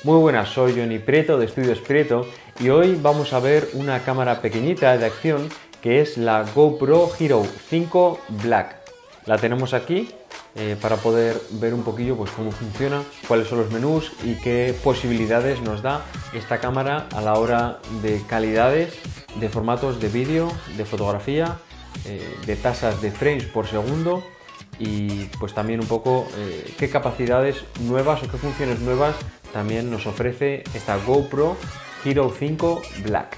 Muy buenas, soy Johnny Prieto de Estudios Prieto y hoy vamos a ver una cámara pequeñita de acción que es la GoPro Hero 5 Black. La tenemos aquí para poder ver un poquillo pues, cómo funciona, cuáles son los menús y qué posibilidades nos da esta cámara a la hora de calidades, de formatos de vídeo, de fotografía, de tasas de frames por segundo y pues también un poco qué capacidades nuevas o qué funciones nuevas también nos ofrece esta GoPro Hero 5 Black.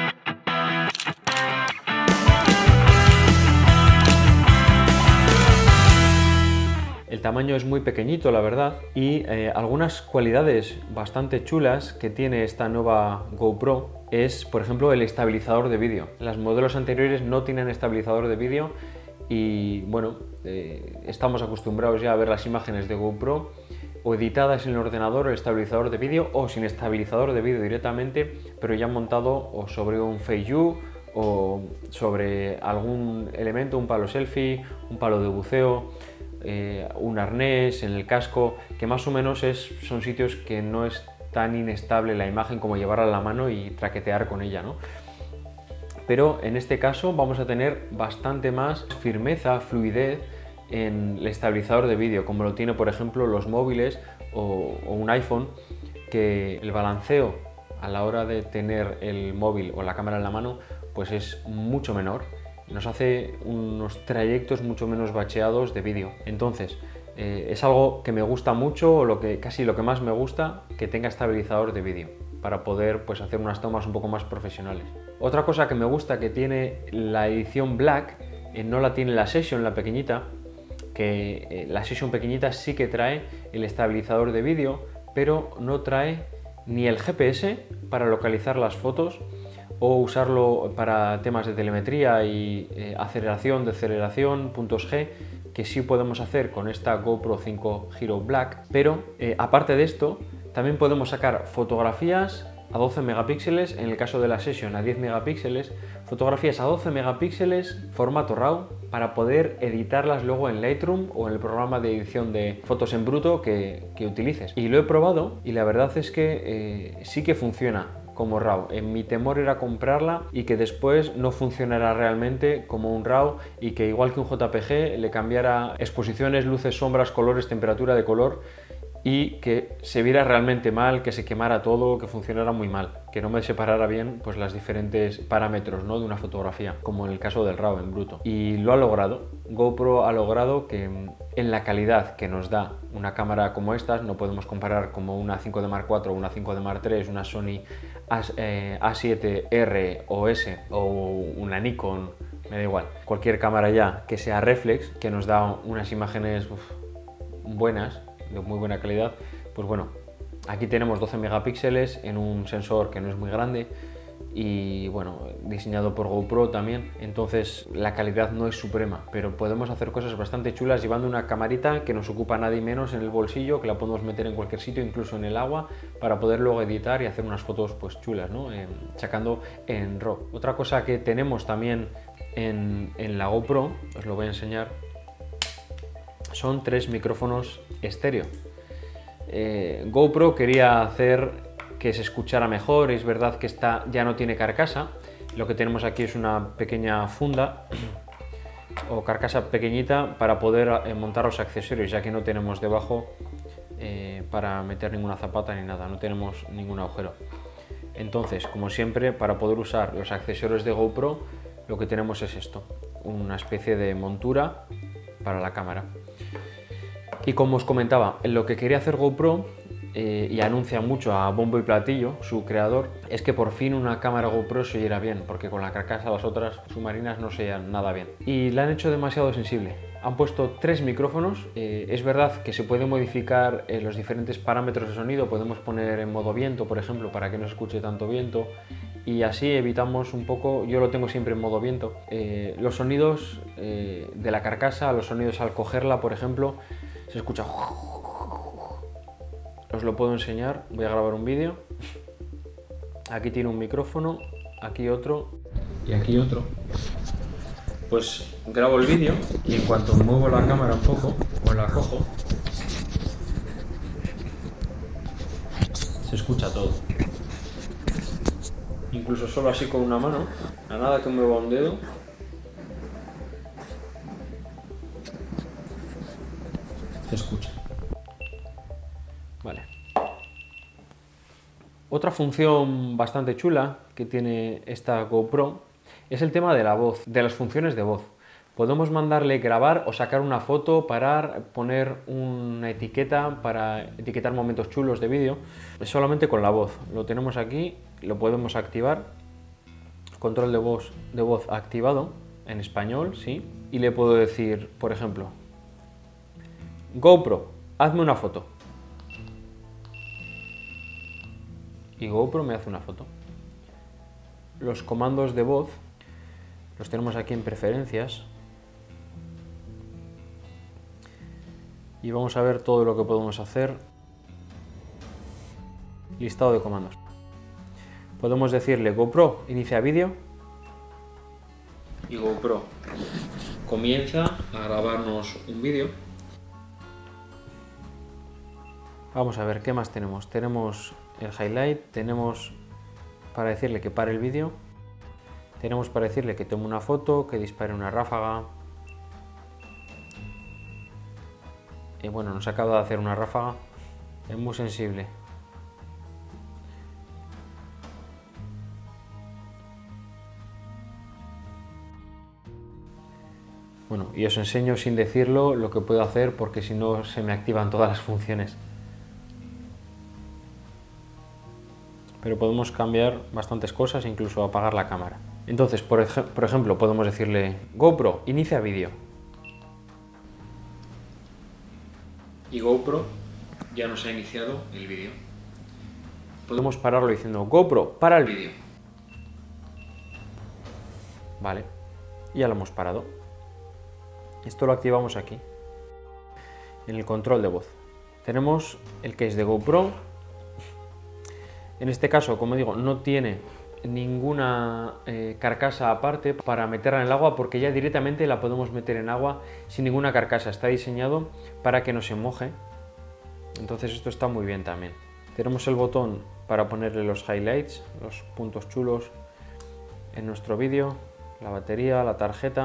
El tamaño es muy pequeñito, la verdad, y algunas cualidades bastante chulas que tiene esta nueva GoPro es, por ejemplo, el estabilizador de vídeo. Los modelos anteriores no tienen estabilizador de vídeo y, bueno, estamos acostumbrados ya a ver las imágenes de GoPro o editadas en el ordenador, el estabilizador de vídeo, o sin estabilizador de vídeo directamente, pero ya montado o sobre un Feiyu o sobre algún elemento, un palo selfie, un palo de buceo, un arnés en el casco, que más o menos son sitios que no es tan inestable la imagen como llevarla a la mano y traquetear con ella, ¿no? Pero en este caso vamos a tener bastante más firmeza, fluidez en el estabilizador de vídeo, como lo tiene por ejemplo los móviles o un iPhone, que el balanceo a la hora de tener el móvil o la cámara en la mano pues es mucho menor, nos hace unos trayectos mucho menos bacheados de vídeo. Entonces es algo que me gusta mucho, o casi lo que más me gusta, que tenga estabilizador de vídeo para poder pues hacer unas tomas un poco más profesionales. Otra cosa que me gusta que tiene la edición Black, no la tiene la Session, la pequeñita, que la Session pequeñita sí que trae el estabilizador de vídeo, pero no trae ni el GPS para localizar las fotos o usarlo para temas de telemetría y aceleración, deceleración, puntos G, que sí podemos hacer con esta GoPro 5 Hero Black. Pero aparte de esto, también podemos sacar fotografías a 12 megapíxeles, en el caso de la Session a 10 megapíxeles, fotografías a 12 megapíxeles, formato RAW, para poder editarlas luego en Lightroom o en el programa de edición de fotos en bruto que utilices. Y lo he probado y la verdad es que sí que funciona como RAW. Mi temor era comprarla y que después no funcionara realmente como un RAW y que igual que un JPG le cambiara exposiciones, luces, sombras, colores, temperatura de color y que se viera realmente mal, que se quemara todo, que funcionara muy mal, que no me separara bien pues los diferentes parámetros, ¿no?, de una fotografía, como en el caso del RAW en bruto. Y lo ha logrado. GoPro ha logrado que en la calidad que nos da una cámara como estas, no podemos comparar como una 5D Mark IV, una 5D Mark III, una Sony A7R o S o una Nikon, me da igual. Cualquier cámara ya que sea reflex, que nos da unas imágenes buenas, de muy buena calidad, pues bueno, aquí tenemos 12 megapíxeles en un sensor que no es muy grande y bueno, diseñado por GoPro también, entonces la calidad no es suprema, pero podemos hacer cosas bastante chulas llevando una camarita que nos ocupa nada y menos en el bolsillo, que la podemos meter en cualquier sitio, incluso en el agua, para poder luego editar y hacer unas fotos pues chulas, ¿no?, sacando en RAW. Otra cosa que tenemos también en la GoPro, os lo voy a enseñar, son 3 micrófonos estéreo. GoPro quería hacer que se escuchara mejor, es verdad que esta ya no tiene carcasa, lo que tenemos aquí es una pequeña funda o carcasa pequeñita para poder montar los accesorios, ya que no tenemos debajo para meter ninguna zapata ni nada, no tenemos ningún agujero. Entonces, como siempre, para poder usar los accesorios de GoPro, lo que tenemos es esto, una especie de montura para la cámara. Y como os comentaba, lo que quería hacer GoPro, y anuncia mucho a bombo y platillo su creador, es que por fin una cámara GoPro se oyera bien, porque con la carcasa las otras submarinas no se oían nada bien. Y la han hecho demasiado sensible. Han puesto 3 micrófonos, es verdad que se pueden modificar los diferentes parámetros de sonido, podemos poner en modo viento, por ejemplo, para que no se escuche tanto viento, y así evitamos un poco, yo lo tengo siempre en modo viento, los sonidos de la carcasa, los sonidos al cogerla, por ejemplo, se escucha. Os lo puedo enseñar, voy a grabar un vídeo. Aquí tiene un micrófono, aquí otro y aquí otro. Pues grabo el vídeo y en cuanto muevo la cámara un poco o la cojo, Se escucha todo. Incluso solo así con una mano, a nada que mueva un dedo. Se escucha. Vale. Otra función bastante chula que tiene esta GoPro es el tema de la voz, de las funciones de voz. Podemos mandarle grabar o sacar una foto, parar, poner una etiqueta para etiquetar momentos chulos de vídeo, solamente con la voz. Lo tenemos aquí, lo podemos activar, control de voz activado, en español, sí, y le puedo decir, por ejemplo, GoPro, hazme una foto. Y GoPro me hace una foto. Los comandos de voz los tenemos aquí en preferencias. Y vamos a ver todo lo que podemos hacer. Listado de comandos. Podemos decirle GoPro, inicia vídeo. Y GoPro comienza a grabarnos un vídeo. Vamos a ver qué más tenemos. Tenemos el highlight, tenemos para decirle que pare el vídeo, tenemos para decirle que tome una foto, que dispare una ráfaga. Y bueno, nos acaba de hacer una ráfaga, es muy sensible. Bueno, y os enseño sin decirlo lo que puedo hacer porque si no se me activan todas las funciones. Pero podemos cambiar bastantes cosas, incluso apagar la cámara. Entonces, por ejemplo, podemos decirle GoPro, inicia vídeo. Y GoPro ya nos ha iniciado el vídeo. Podemos pararlo diciendo GoPro, para el vídeo. Vale, ya lo hemos parado. Esto lo activamos aquí, en el control de voz. Tenemos el case de GoPro. En este caso, como digo, no tiene ninguna carcasa aparte para meterla en el agua porque ya directamente la podemos meter en agua sin ninguna carcasa. Está diseñado para que no se moje. Entonces esto está muy bien también. Tenemos el botón para ponerle los highlights, los puntos chulos en nuestro vídeo, la batería, la tarjeta.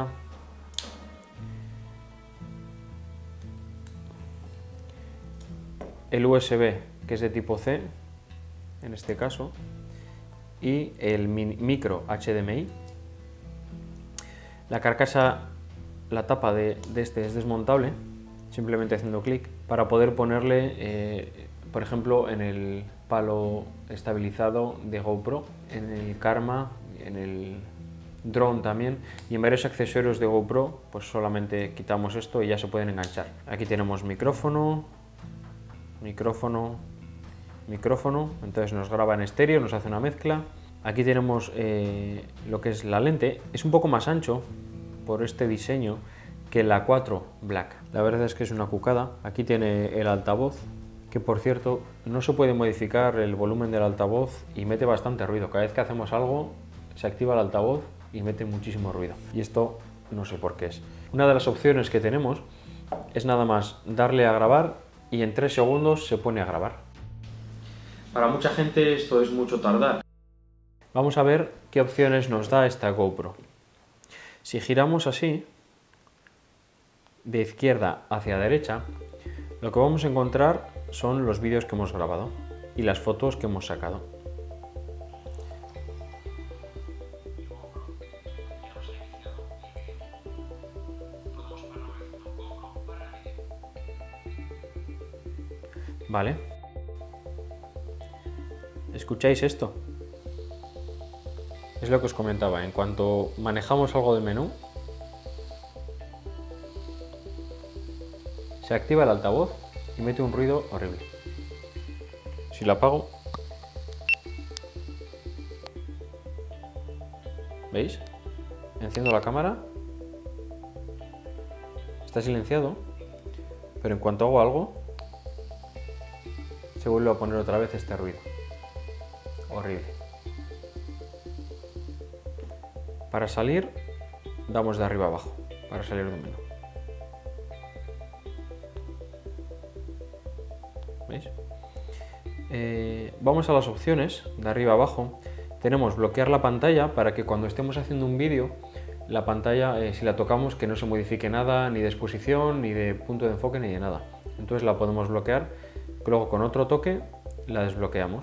El USB, que es de tipo C, en este caso, y el micro HDMI. La carcasa, la tapa de este es desmontable, simplemente haciendo clic, para poder ponerle, por ejemplo, en el palo estabilizado de GoPro, en el Karma, en el drone también, y en varios accesorios de GoPro, pues solamente quitamos esto y ya se pueden enganchar. Aquí tenemos micrófono, entonces nos graba en estéreo, nos hace una mezcla. Aquí tenemos lo que es la lente, es un poco más ancho por este diseño que la 4 Black. La verdad es que es una cucada. Aquí tiene el altavoz, que por cierto no se puede modificar el volumen del altavoz y mete bastante ruido. Cada vez que hacemos algo se activa el altavoz y mete muchísimo ruido. Y esto no sé por qué es. Una de las opciones que tenemos es nada más darle a grabar y en 3 segundos se pone a grabar. Para mucha gente esto es mucho tardar. Vamos a ver qué opciones nos da esta GoPro. Si giramos así, de izquierda hacia derecha, lo que vamos a encontrar son los vídeos que hemos grabado y las fotos que hemos sacado. Vale. ¿Escucháis esto? Es lo que os comentaba, en cuanto manejamos algo del menú, se activa el altavoz y mete un ruido horrible. Si lo apago, ¿veis? Enciendo la cámara, está silenciado, pero en cuanto hago algo, se vuelve a poner otra vez este ruido. Horrible. Para salir, damos de arriba a abajo, para salir del menú. ¿Veis? Vamos a las opciones de arriba abajo. Tenemos bloquear la pantalla para que cuando estemos haciendo un vídeo, la pantalla, si la tocamos, que no se modifique nada, ni de exposición, ni de punto de enfoque, ni de nada. Entonces la podemos bloquear, luego con otro toque la desbloqueamos.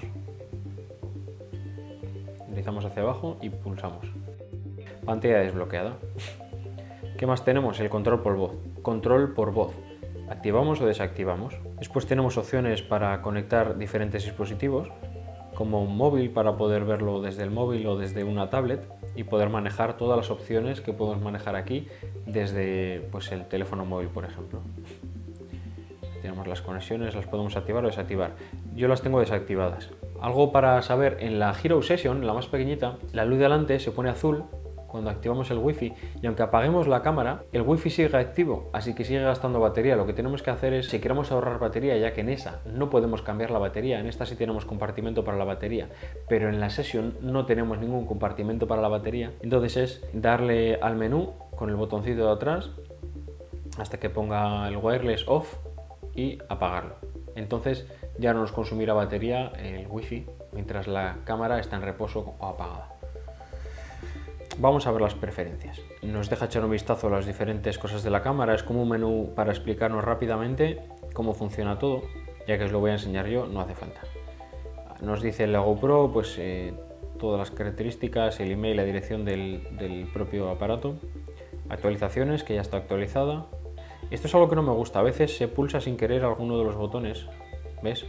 Deslizamos hacia abajo y pulsamos. Pantalla desbloqueada. ¿Qué más tenemos? El control por voz. Control por voz. Activamos o desactivamos. Después tenemos opciones para conectar diferentes dispositivos, como un móvil para poder verlo desde el móvil o desde una tablet y poder manejar todas las opciones que podemos manejar aquí desde pues, el teléfono móvil, por ejemplo. Tenemos las conexiones, las podemos activar o desactivar. Yo las tengo desactivadas. Algo para saber, en la Hero Session, la más pequeñita, la luz de delante se pone azul cuando activamos el wifi y aunque apaguemos la cámara, el wifi sigue activo, así que sigue gastando batería. Lo que tenemos que hacer es, si queremos ahorrar batería, ya que en esa no podemos cambiar la batería, en esta sí tenemos compartimento para la batería, pero en la Session no tenemos ningún compartimento para la batería, entonces es darle al menú con el botoncito de atrás hasta que ponga el wireless off y apagarlo. Entonces ya no nos consumirá batería el wifi mientras la cámara está en reposo o apagada. Vamos a ver las preferencias. Nos deja echar un vistazo a las diferentes cosas de la cámara. Es como un menú para explicarnos rápidamente cómo funciona todo, ya que os lo voy a enseñar yo, no hace falta. Nos dice la GoPro, pues todas las características, el email, la dirección del propio aparato, actualizaciones, que ya está actualizada. Esto es algo que no me gusta, a veces se pulsa sin querer alguno de los botones, ¿ves?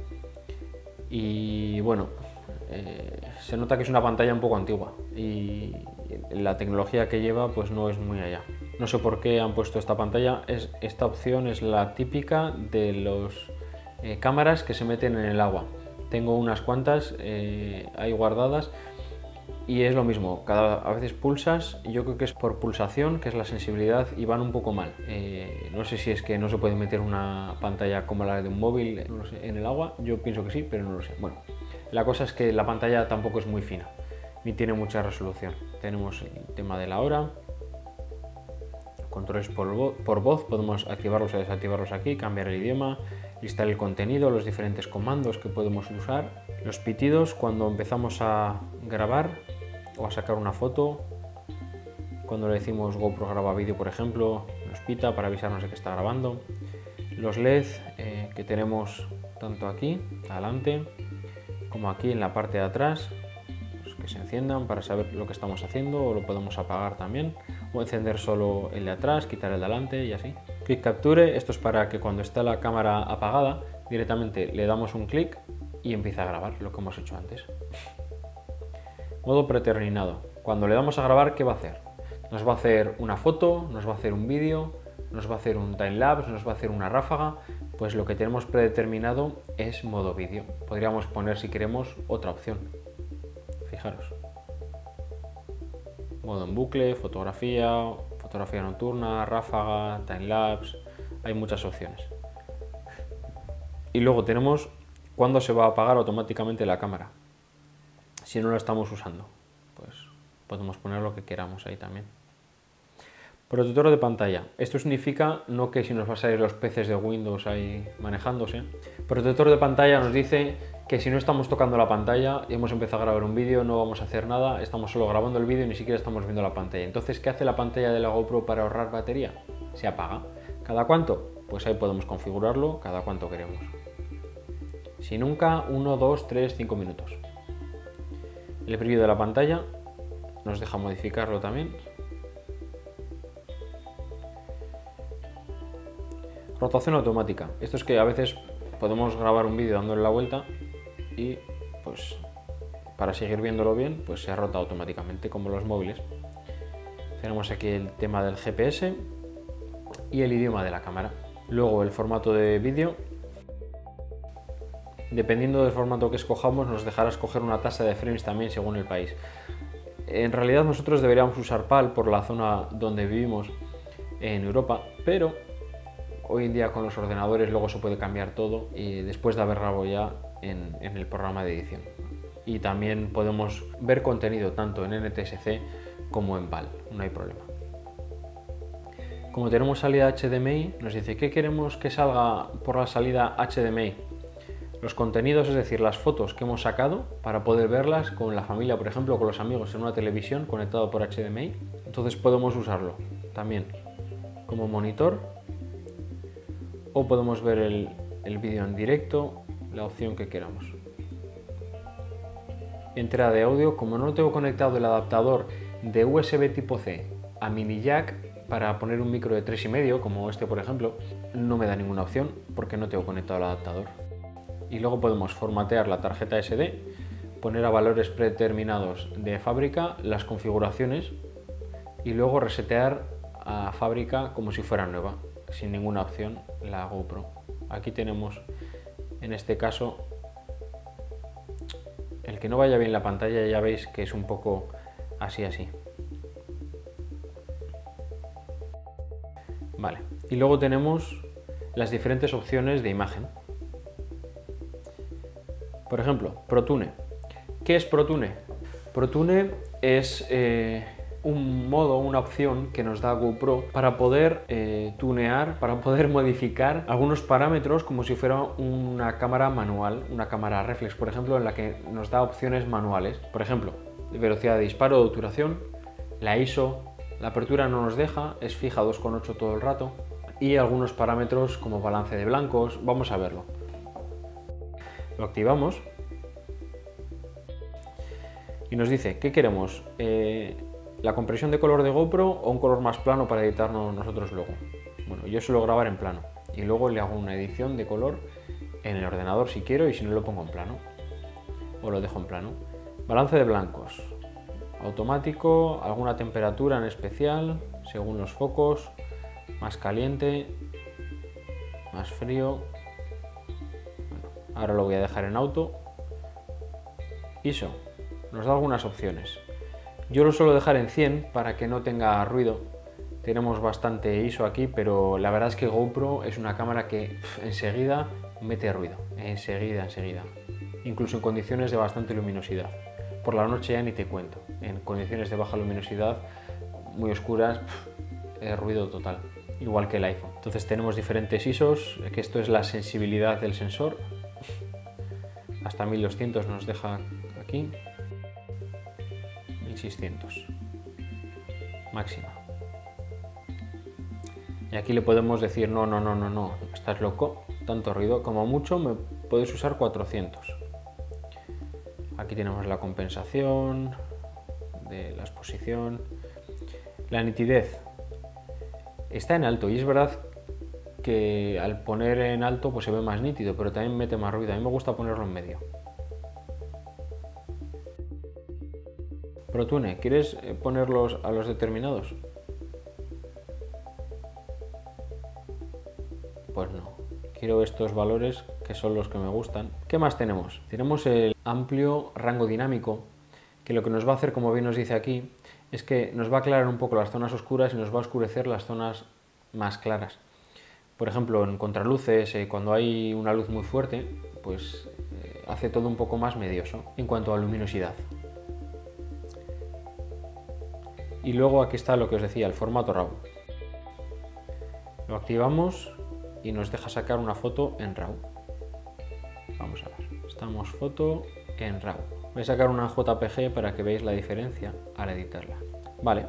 Y bueno, se nota que es una pantalla un poco antigua y la tecnología que lleva pues no es muy allá. No sé por qué han puesto esta pantalla, esta opción es la típica de los cámaras que se meten en el agua. Tengo unas cuantas ahí guardadas y es lo mismo, a veces pulsas y yo creo que es por pulsación, que es la sensibilidad, y van un poco mal. No sé si es que no se puede meter una pantalla como la de un móvil, no lo sé, en el agua, yo pienso que sí, pero no lo sé. Bueno, la cosa es que la pantalla tampoco es muy fina, ni tiene mucha resolución. Tenemos el tema de la hora, controles por voz, podemos activarlos o desactivarlos aquí, cambiar el idioma, listar el contenido, los diferentes comandos que podemos usar, los pitidos cuando empezamos a grabar o a sacar una foto. Cuando le decimos GoPro graba vídeo, por ejemplo, nos pita para avisarnos de que está grabando. Los LED que tenemos tanto aquí, adelante, como aquí en la parte de atrás, pues que se enciendan para saber lo que estamos haciendo, o lo podemos apagar también, o encender solo el de atrás, quitar el de adelante y así. Quick Capture, esto es para que cuando está la cámara apagada, directamente le damos un clic y empieza a grabar lo que hemos hecho antes. Modo predeterminado. Cuando le damos a grabar, ¿qué va a hacer? Nos va a hacer una foto, nos va a hacer un vídeo, nos va a hacer un timelapse, nos va a hacer una ráfaga. Pues lo que tenemos predeterminado es modo vídeo. Podríamos poner, si queremos, otra opción. Fijaros. Modo en bucle, fotografía, fotografía nocturna, ráfaga, timelapse. Hay muchas opciones. Y luego tenemos cuándo se va a apagar automáticamente la cámara. Si no la estamos usando, pues podemos poner lo que queramos ahí también. Protector de pantalla. Esto significa no que si nos va a salir los peces de Windows ahí manejándose. Protector de pantalla nos dice que si no estamos tocando la pantalla y hemos empezado a grabar un vídeo, no vamos a hacer nada, estamos solo grabando el vídeo y ni siquiera estamos viendo la pantalla. Entonces, ¿qué hace la pantalla de la GoPro para ahorrar batería? Se apaga. ¿Cada cuánto? Pues ahí podemos configurarlo cada cuánto queremos. Si nunca, 1, 2, 3, 5 minutos. El brillo de la pantalla nos deja modificarlo también. Rotación automática. Esto es que a veces podemos grabar un vídeo dándole la vuelta y pues para seguir viéndolo bien pues se rota automáticamente como los móviles. Tenemos aquí el tema del GPS y el idioma de la cámara. Luego el formato de vídeo. Dependiendo del formato que escojamos nos dejará escoger una tasa de frames también según el país. En realidad nosotros deberíamos usar PAL por la zona donde vivimos en Europa, pero hoy en día con los ordenadores luego se puede cambiar todo y después de haber grabado ya en el programa de edición. Y también podemos ver contenido tanto en NTSC como en PAL, no hay problema. Como tenemos salida HDMI, nos dice ¿qué queremos que salga por la salida HDMI? los contenidos, es decir, las fotos que hemos sacado para poder verlas con la familia, por ejemplo, o con los amigos en una televisión conectado por HDMI. Entonces podemos usarlo también como monitor o podemos ver el vídeo en directo, la opción que queramos. Entrada de audio, como no tengo conectado el adaptador de USB tipo C a mini jack para poner un micro de 3,5 como este por ejemplo, no me da ninguna opción porque no tengo conectado el adaptador. Y luego podemos formatear la tarjeta SD, poner a valores predeterminados de fábrica las configuraciones y luego resetear a fábrica como si fuera nueva, sin ninguna opción la GoPro. Aquí tenemos en este caso, el que no vaya bien la pantalla ya veis que es un poco así. Vale, y luego tenemos las diferentes opciones de imagen. Por ejemplo, ProTune. ¿Qué es ProTune? ProTune es un modo, una opción que nos da GoPro para poder tunear, para poder modificar algunos parámetros como si fuera una cámara manual, una cámara reflex, por ejemplo, en la que nos da opciones manuales. Por ejemplo, velocidad de disparo o obturación, la ISO, la apertura no nos deja, es fija 2,8 todo el rato, y algunos parámetros como balance de blancos. Vamos a verlo. Lo activamos y nos dice ¿qué queremos? ¿La compresión de color de GoPro o un color más plano para editarnos nosotros luego? Bueno, yo suelo grabar en plano y luego le hago una edición de color en el ordenador si quiero, y si no lo pongo en plano o lo dejo en plano. Balance de blancos, automático, alguna temperatura en especial según los focos, más caliente, más frío. Bueno, ahora lo voy a dejar en auto. ISO, nos da algunas opciones. Yo lo suelo dejar en 100 para que no tenga ruido. Tenemos bastante ISO aquí, pero la verdad es que GoPro es una cámara que enseguida mete ruido, enseguida. Incluso en condiciones de bastante luminosidad. Por la noche ya ni te cuento. En condiciones de baja luminosidad, muy oscuras, ruido total. Igual que el iPhone. Entonces tenemos diferentes ISOs, que esto es la sensibilidad del sensor. Hasta 1200 nos deja aquí. 1600 máxima. Y aquí le podemos decir no, estás loco, tanto ruido, como mucho me puedes usar 400. Aquí tenemos la compensación de la exposición, la nitidez está en alto, y es verdad que al poner en alto pues se ve más nítido, pero también mete más ruido. A mí me gusta ponerlo en medio. ProTune, ¿quieres ponerlos a los determinados? Pues no, quiero estos valores que son los que me gustan. ¿Qué más tenemos? Tenemos el amplio rango dinámico, que lo que nos va a hacer, como bien nos dice aquí, es que nos va a aclarar un poco las zonas oscuras y nos va a oscurecer las zonas más claras. Por ejemplo, en contraluces, cuando hay una luz muy fuerte, pues hace todo un poco más medioso en cuanto a luminosidad. Y luego aquí está lo que os decía, el formato RAW. Lo activamos y nos deja sacar una foto en RAW. Vamos a ver, estamos foto en RAW. Voy a sacar una JPG para que veáis la diferencia al editarla. Vale.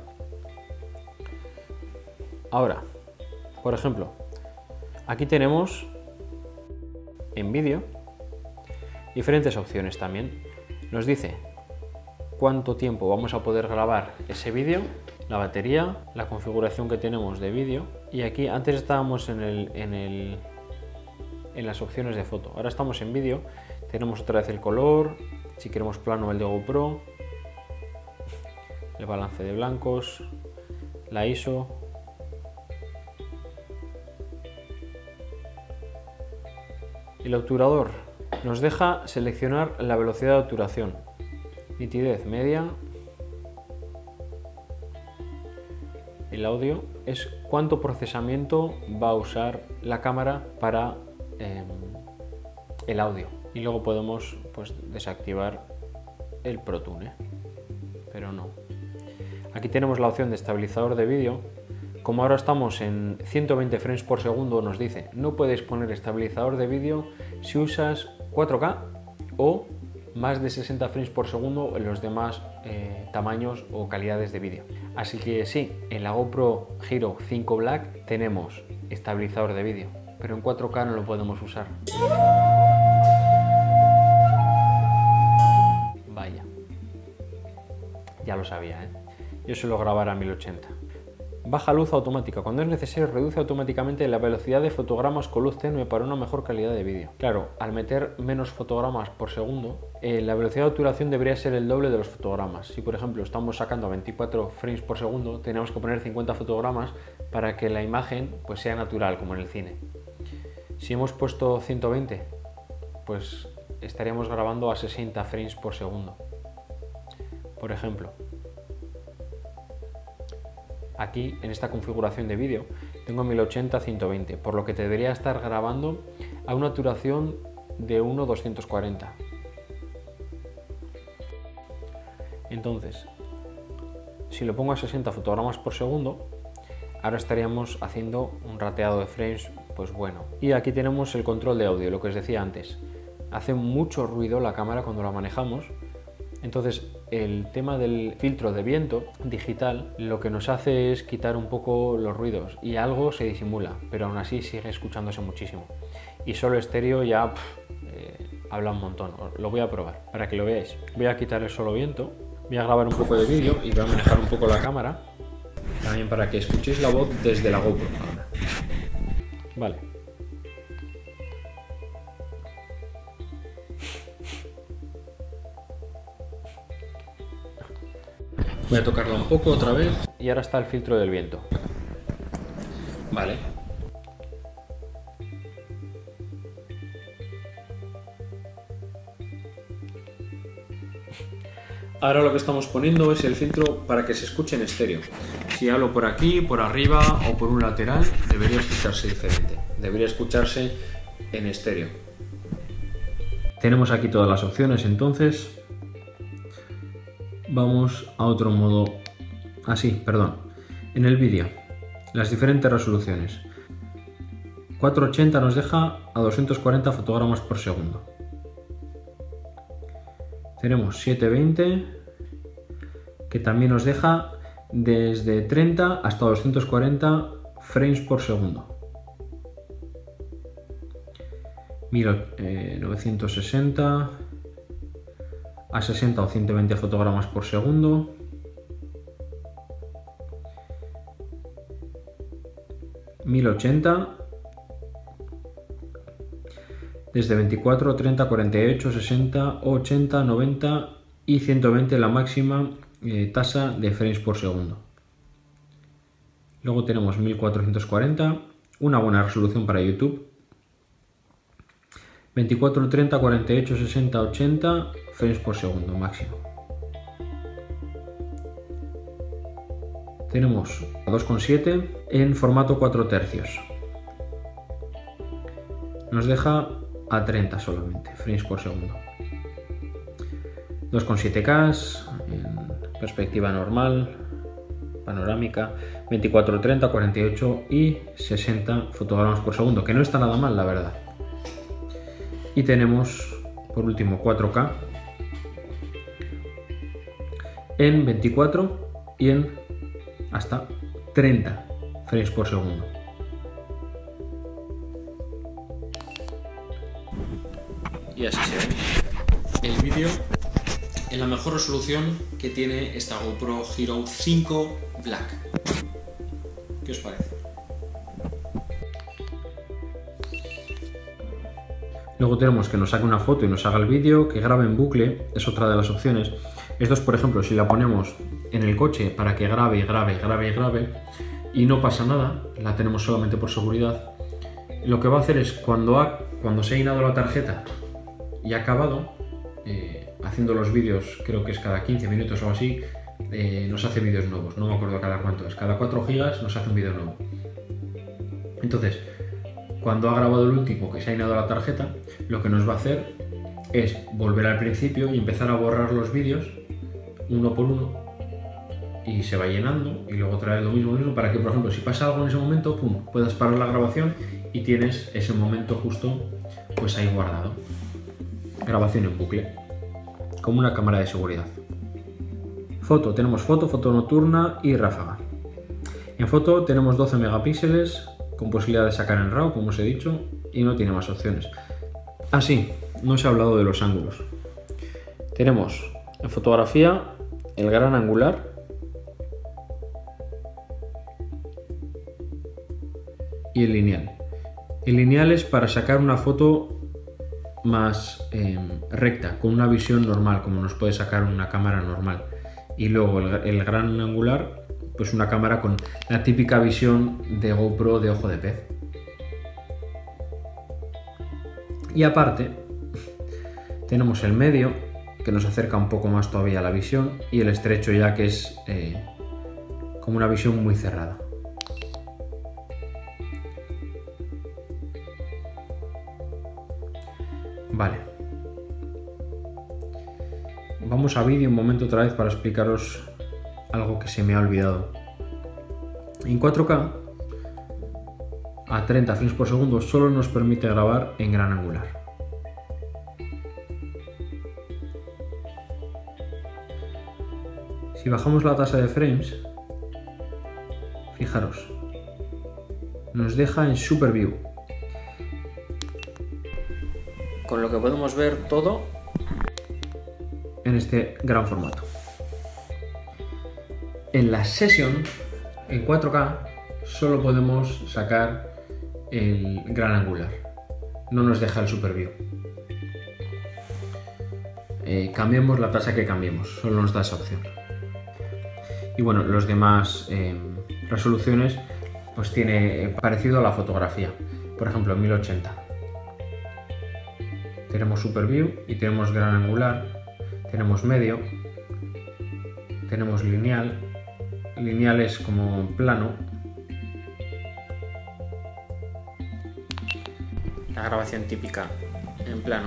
Ahora, por ejemplo, aquí tenemos en vídeo diferentes opciones también. Nos dice cuánto tiempo vamos a poder grabar ese vídeo, la batería, la configuración que tenemos de vídeo, y aquí antes estábamos en las opciones de foto, ahora estamos en vídeo. Tenemos otra vez el color, si queremos plano el de GoPro, el balance de blancos, la ISO, el obturador. Nos deja seleccionar la velocidad de obturación, nitidez media. El audio es cuánto procesamiento va a usar la cámara para el audio. Y luego podemos pues desactivar el ProTune, pero no. Aquí tenemos la opción de estabilizador de vídeo. Como ahora estamos en 120 frames por segundo, nos dice no puedes poner estabilizador de vídeo si usas 4K o más de 60 frames por segundo en los demás tamaños o calidades de vídeo. Así que sí, en la GoPro Hero 5 Black tenemos estabilizador de vídeo, pero en 4K no lo podemos usar. Vaya, ya lo sabía, ¿eh? Yo suelo grabar a 1080. Baja luz automática. Cuando es necesario, reduce automáticamente la velocidad de fotogramas con luz tenue para una mejor calidad de vídeo. Claro, al meter menos fotogramas por segundo, la velocidad de obturación debería ser el doble de los fotogramas. Si por ejemplo estamos sacando a 24 frames por segundo, tenemos que poner 50 fotogramas para que la imagen pues sea natural, como en el cine. Si hemos puesto 120, pues estaríamos grabando a 60 frames por segundo. Por ejemplo, aquí en esta configuración de vídeo tengo 1080-120, por lo que te debería estar grabando a una obturación de 1:240. Entonces, si lo pongo a 60 fotogramas por segundo, ahora estaríamos haciendo un rateado de frames pues bueno. Y aquí tenemos el control de audio, lo que os decía antes. Hace mucho ruido la cámara cuando la manejamos. Entonces el tema del filtro de viento digital lo que nos hace es quitar un poco los ruidos y algo se disimula, pero aún así sigue escuchándose muchísimo. Y solo estéreo ya habla un montón. Lo voy a probar para que lo veáis. Voy a quitar el solo viento, voy a grabar un poco de vídeo y voy a manejar un poco la cámara también para que escuchéis la voz desde la GoPro ahora. Vale. Voy a tocarla un poco otra vez y ahora está el filtro del viento. Vale. Ahora lo que estamos poniendo es el filtro para que se escuche en estéreo. Si hablo por aquí, por arriba o por un lateral, debería escucharse diferente. Debería escucharse en estéreo. Tenemos aquí todas las opciones, entonces vamos a otro modo. En el vídeo, las diferentes resoluciones. 480 nos deja a 240 fotogramas por segundo. Tenemos 720, que también nos deja desde 30 hasta 240 frames por segundo. 1960 a 60 o 120 fotogramas por segundo. ...1080... desde 24, 30, 48, 60, 80, 90 y 120 la máxima tasa de frames por segundo. Luego tenemos 1440, una buena resolución para YouTube. 24, 30, 48, 60, 80 frames por segundo máximo. Tenemos 2,7 en formato 4 tercios. Nos deja a 30 solamente frames por segundo. 2,7K en perspectiva normal, panorámica, 24, 30, 48 y 60 fotogramas por segundo, que no está nada mal, la verdad. Y tenemos por último 4K en 24 y en hasta 30 frames por segundo. Y así se ve el vídeo en la mejor resolución que tiene esta GoPro Hero 5 Black. ¿Qué os parece? Luego tenemos que nos saque una foto y nos haga el vídeo, que grabe en bucle, es otra de las opciones. Esto es, por ejemplo, si la ponemos en el coche para que grabe y grabe y grabe y grabe y no pasa nada, la tenemos solamente por seguridad. Lo que va a hacer es cuando se ha llenado la tarjeta y ha acabado, haciendo los vídeos, creo que es cada 15 minutos o así, nos hace vídeos nuevos, no me acuerdo cada cuánto es, cada 4 gigas nos hace un vídeo nuevo. Entonces, cuando ha grabado el último que se ha llenado la tarjeta, lo que nos va a hacer es volver al principio y empezar a borrar los vídeos uno por uno y se va llenando y luego trae lo mismo para que, por ejemplo, si pasa algo en ese momento, pum, puedas parar la grabación y tienes ese momento justo pues ahí guardado. grabación en bucle, como una cámara de seguridad. Foto, tenemos foto nocturna y ráfaga. En foto tenemos 12 megapíxeles con posibilidad de sacar en RAW, como os he dicho, y no tiene más opciones. Ah, sí, no os he hablado de los ángulos. Tenemos en fotografía el gran angular y el lineal. El lineal es para sacar una foto más recta, con una visión normal, como nos puede sacar una cámara normal. Y luego el gran angular, pues una cámara con la típica visión de GoPro de ojo de pez. Y aparte, tenemos el medio, que nos acerca un poco más todavía a la visión, y el estrecho ya que es como una visión muy cerrada. Vale. Vamos a vídeo un momento otra vez para explicaros algo que se me ha olvidado. En 4K a 30 frames por segundo solo nos permite grabar en gran angular. Si bajamos la tasa de frames, fijaros, nos deja en Super View, con lo que podemos ver todo en este gran formato. En la sesión, en 4K, solo podemos sacar el gran angular, no nos deja el Super View. Cambiemos la tasa que cambiemos, solo nos da esa opción. Y bueno, los demás resoluciones pues tiene parecido a la fotografía, por ejemplo 1080. Tenemos Super View y tenemos gran angular, tenemos medio, tenemos lineal. Lineal es como plano. La grabación típica en plano.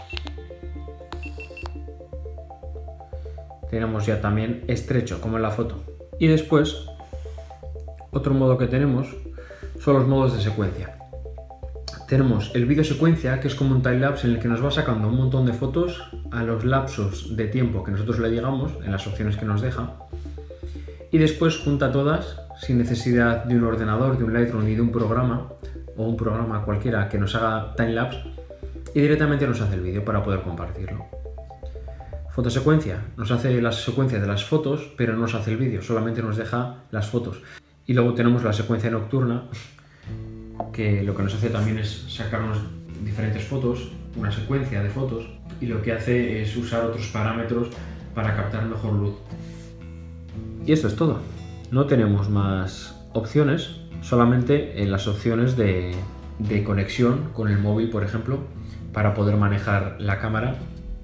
Tenemos ya también estrecho, como en la foto. Y después, otro modo que tenemos son los modos de secuencia. Tenemos el vídeo secuencia, que es como un timelapse en el que nos va sacando un montón de fotos a los lapsos de tiempo que nosotros le digamos, en las opciones que nos deja. Y después junta todas, sin necesidad de un ordenador, de un Lightroom ni de un programa, o un programa cualquiera que nos haga timelapse, y directamente nos hace el vídeo para poder compartirlo. Fotosecuencia, nos hace la secuencia de las fotos, pero no nos hace el vídeo, solamente nos deja las fotos. Y luego tenemos la secuencia nocturna, que lo que nos hace también es sacarnos diferentes fotos, una secuencia de fotos, y lo que hace es usar otros parámetros para captar mejor luz. Y esto es todo. No tenemos más opciones, solamente en las opciones de conexión con el móvil, por ejemplo, para poder manejar la cámara.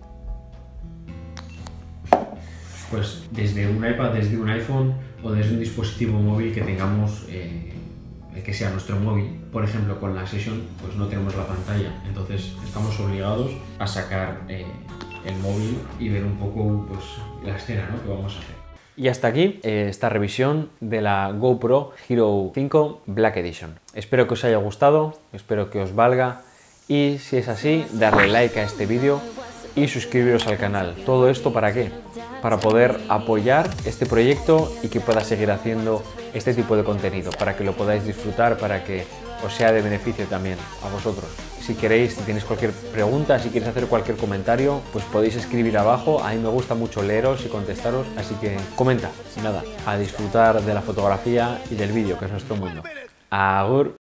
Pues desde un iPad, desde un iPhone o desde un dispositivo móvil que tengamos, que sea nuestro móvil. Por ejemplo, con la Session pues no tenemos la pantalla, entonces estamos obligados a sacar el móvil y ver un poco pues, la escena, ¿no?, que vamos a hacer. Y hasta aquí esta revisión de la GoPro Hero 5 Black Edition. Espero que os haya gustado, espero que os valga y si es así, darle like a este vídeo y suscribiros al canal. ¿Todo esto para qué? Para poder apoyar este proyecto y que pueda seguir haciendo este tipo de contenido, para que lo podáis disfrutar, para que os sea de beneficio también a vosotros. Si queréis, si tenéis cualquier pregunta, si queréis hacer cualquier comentario, pues podéis escribir abajo. A mí me gusta mucho leeros y contestaros, así que comenta. Y nada, a disfrutar de la fotografía y del vídeo, que es nuestro mundo. Agur.